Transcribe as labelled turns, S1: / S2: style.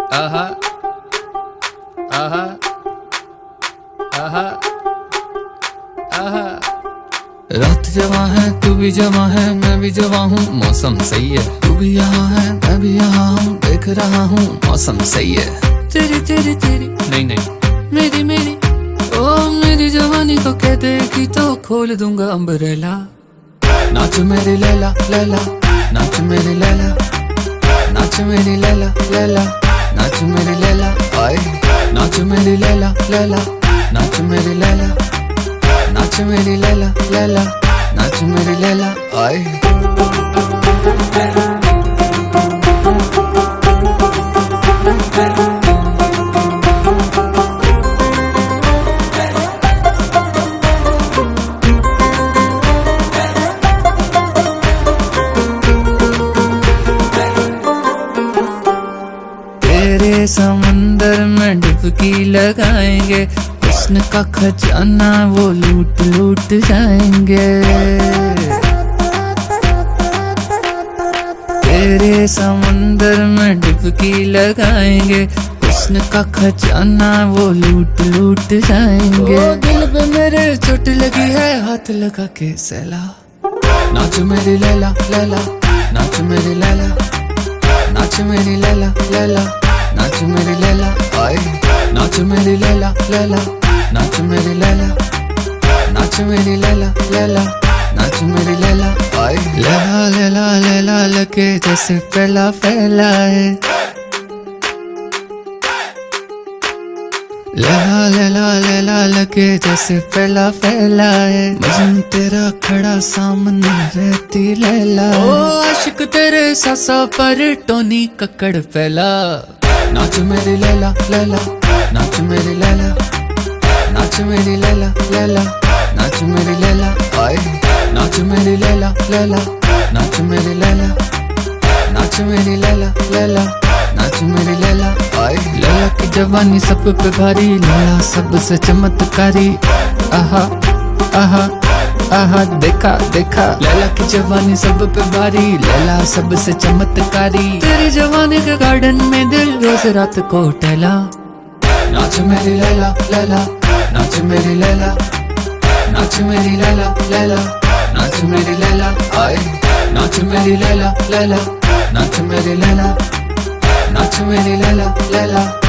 S1: आहा आहा आहा आहा। रात जवां है तू भी जवां है मैं भी जवां हूँ, मौसम सही है। तू भी यहाँ है मैं भी यहाँ हूँ, देख रहा हूँ मौसम सही है। तेरी तेरी तेरी नहीं नहीं मेरी मेरी ओ मेरी जवानी को कह देगी तो खोल दूंगा अम्ब्रेला। नाच मेरी लैला लैला, नाच मेरी लैला, नाच मेरी लैला लैला, नाच मेरी लैला आए। नाच मेरी लैला लैला, नाच मेरी लैला, नाच मेरी लैला लैला, नाच मेरी लैला आए। तेरे समंदर में डुबकी लगाएंगे, हुस्न का खजाना वो लूट लूट जाएंगे। तेरे समंदर में डुबकी लगाएंगे, हुस्न का खजाना वो लूट लूट जाएंगे। दिल पे मेरे चोट लगी है हाथ लगा के सहला। नाच मेरी लैला लैला, नाच मेरी लैला, नाच मेरी लैला लैला, नाच मेरी लैला आए। नाच मेरी लैला लैला, नाच मेरी लैला, नाच मेरी लैला लैला, नाच मेरी लैला आए। लैला लैला लैला लगे जैसे फैला फैला है। लैला लैला लैला लगे जैसे फैला फैला है। मजनू तेरा खड़ा सामने रहती लैला। ओ आशिक तेरे सासा पर टोनी कक्कड़ फैला। नाच मेरी लैला लैला, नाच मेरी लैला, नाच मेरी लैला लैला, नाच मेरी लैला आए। नाच मेरी लैला लैला, नाच मेरी लैला, नाच मेरी लैला लैला, नाच मेरी लैला आए। लैला की जवानी सब पे भारी, लैला सबसे चमत्कारी। आहा आहा आहा देखा देखा, लैला की जवानी सब पे भारी, लैला सबसे चमत्कारी। तेरी जवानी के गार्डन में दिल रोज रात को टहला। नाच मेरी लैला लैला, नाच मेरी लैला, नाच मेरी लैला लैला, नाच मेरी लैला आए। नाच मेरी लैला लैला, नाच मेरी लैला, नाच मेरी लैला लैला।